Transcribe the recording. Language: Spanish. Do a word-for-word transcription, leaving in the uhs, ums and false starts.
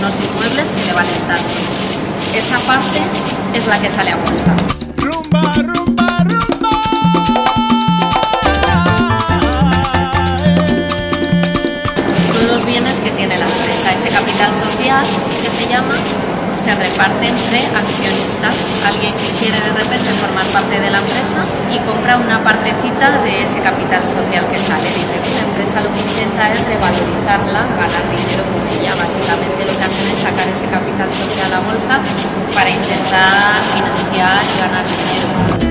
unos inmuebles que le valen tanto. Esa parte es la que sale a bolsa. Rumba, rumba, rumba. Son los bienes que tiene la empresa. Ese capital social, que se llama, se reparte entre accionistas. Alguien que quiere de repente formar parte de la empresa y compra una partecita de ese capital social que sale. Dice, la empresa lo que intenta es revalorizarla, ganar dinero con ella. Básicamente lo que hacen es sacar ese capital social a bolsa para intentar financiar y ganar dinero.